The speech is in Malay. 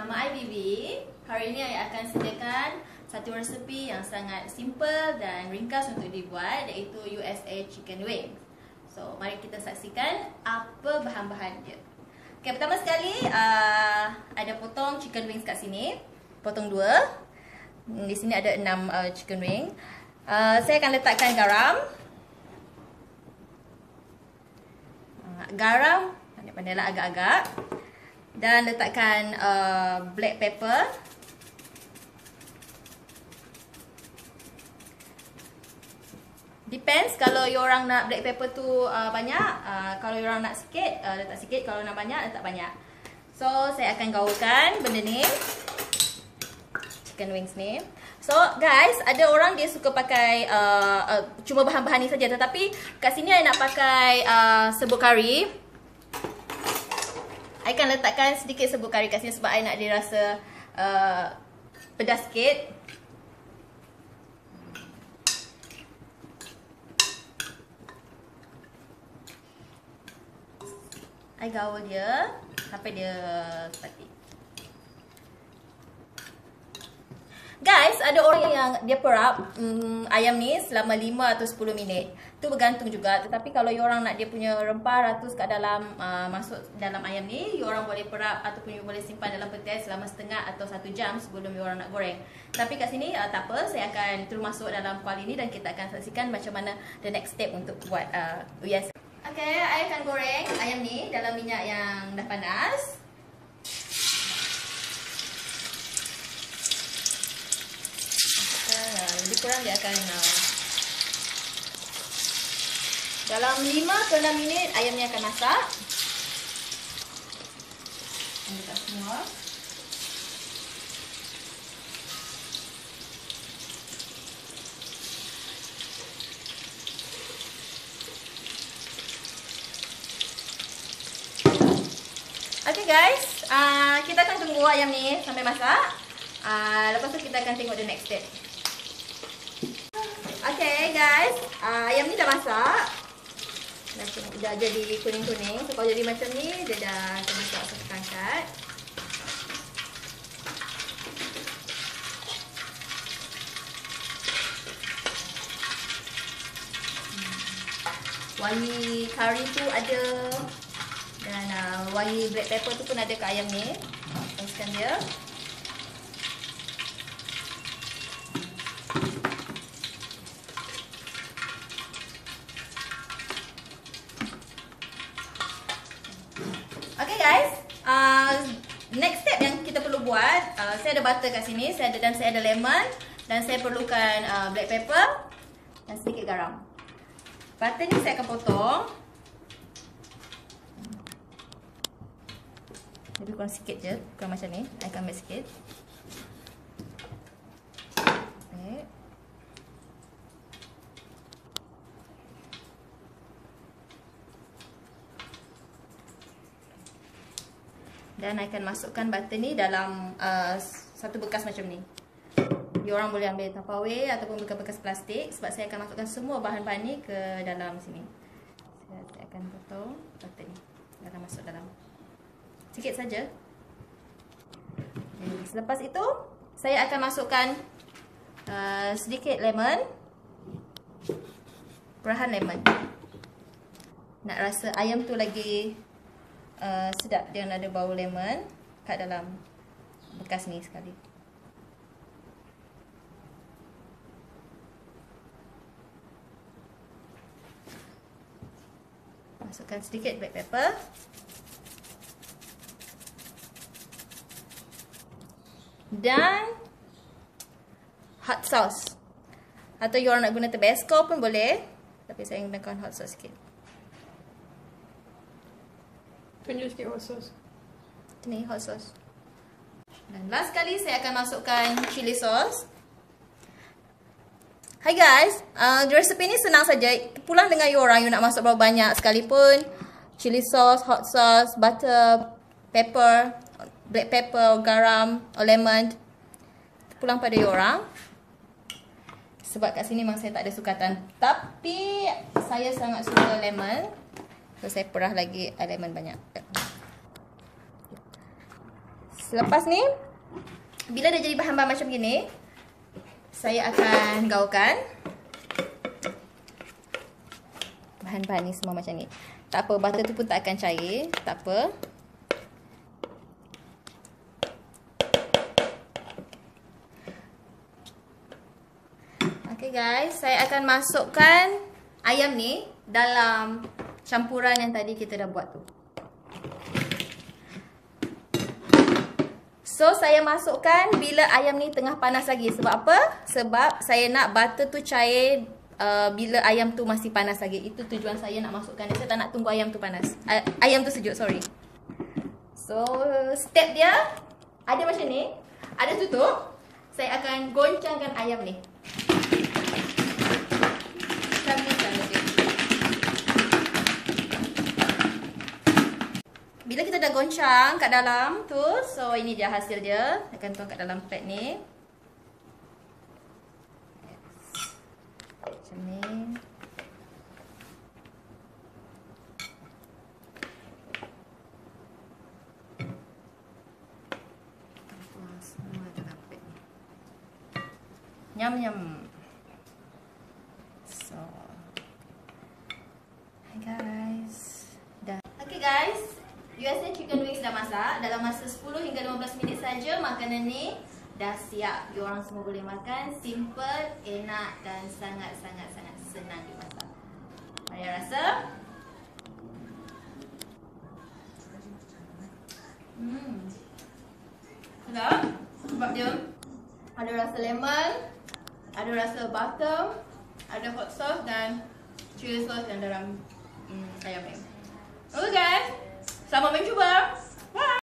Nama I Bibi. Hari ini I akan sediakan satu resepi yang sangat simple dan ringkas untuk dibuat, iaitu USA Chicken Wings. So, mari kita saksikan apa bahan-bahan dia. Okay, pertama sekali ada potong chicken wings kat sini. Potong 2. Di sini ada 6 chicken wing. Saya akan letakkan garam. Garam, pandai-pandailah agak-agak. Dan letakkan black pepper. Depends kalau you orang nak black pepper tu banyak. Kalau you orang nak sikit, letak sikit. Kalau nak banyak, letak banyak. So, saya akan gaulkan benda ni. Chicken wings ni. So, guys, ada orang dia suka pakai cuma bahan-bahan ni saja. Tetapi kat sini I nak pakai serbuk kari. I akan letakkan sedikit serbuk kari kat sini sebab I nak dia rasa pedas sikit. I gaul dia sampai dia sepati. Guys, ada orang yang dia perap ayam ni selama 5 atau 10 minit. Tu bergantung juga. Tetapi kalau you orang nak dia punya rempah ratus kat dalam masuk dalam ayam ni, you orang boleh perap ataupun you boleh simpan dalam peti selama setengah atau 1 jam sebelum you orang nak goreng. Tapi kat sini tak apa, saya akan terus masuk dalam kuali ni dan kita akan saksikan macam mana the next step untuk buat US. Okay, I akan goreng ayam ni dalam minyak yang dah panas. Lebih kurang dia akan dalam 5 ke 6 minit ayam ni akan masak. Letak semua. Okay guys, kita akan tunggu ayam ni sampai masak. Lepas tu kita akan tengok the next step. Okay guys, ayam ni dah masak. Dah jadi kuning-kuning. So kalau jadi macam ni, dia dah masak satu pangkat. Wangi kari tu ada. Dan wangi black pepper tu pun ada kat ayam ni. Teruskan dia. Okay guys, next step yang kita perlu buat, saya ada butter kat sini, saya ada lemon dan saya perlukan black pepper dan sedikit garam. Butter ni saya akan potong. Lebih kurang sikit je, bukan macam ni. Saya akan ambil sikit. Okay. Dan I akan masukkan butter ni dalam satu bekas macam ni. You orang boleh ambil Tupperware ataupun bekas-bekas plastik sebab saya akan masukkan semua bahan-bahan ni ke dalam sini. Saya akan potong butter ni. Dia akan masuk dalam. Sikit saja. Selepas itu, saya akan masukkan sedikit lemon. Perahan lemon. Nak rasa ayam tu lagi sedap dengan ada bau lemon kat dalam bekas ni sekali. Masukkan sedikit black pepper. Dan hot sauce. Atau you orang nak guna Tabasco pun boleh. Tapi saya gunakan hot sauce sikit. Tunjuk sikit hot sauce. Ni hot sauce. Dan last kali saya akan masukkan chili sauce. Hai guys, resepi ni senang saja. Pulang dengan you orang, you nak masuk berapa banyak sekalipun. Chili sauce, hot sauce, butter, pepper, black pepper, garam, lemon. Pulang pada you orang. Sebab kat sini memang saya tak ada sukatan. Tapi saya sangat suka lemon. So saya perah lagi lemon banyak. Selepas ni, bila dah jadi bahan-bahan macam gini, saya akan gaulkan. Bahan-bahan ni semua macam ni. Tak apa, butter tu pun tak akan cair. Tak apa. Okay guys, saya akan masukkan ayam ni dalam campuran yang tadi kita dah buat tu. So, saya masukkan bila ayam ni tengah panas lagi. Sebab apa? Sebab saya nak butter tu cair bila ayam tu masih panas lagi. Itu tujuan saya nak masukkan. Saya tak nak tunggu ayam tu panas. Ayam tu sejuk, sorry. So, step dia ada macam ni. Ada tutup. Saya akan goncangkan ayam ni. Macam ni cara dia. Bila kita dah goncang kat dalam tu, so ini dia hasil dia. Akan tuang kat dalam plate ni. Macam ni. Tuang semua dalam plate ni. Nyam-nyam. So, hi guys. Dah. Okay guys. USA chicken wings dah masak. Dalam masa 10 hingga 15 minit saja makanan ni dah siap. You orang semua boleh makan. Simple, enak dan sangat-sangat senang dimasak. Mari rasa. Sedap. Sebab dia ada rasa lemon, ada rasa butter, ada hot sauce dan chili sauce yang dalam ayam ni. Okay guys. Selamat mencuba. Bye.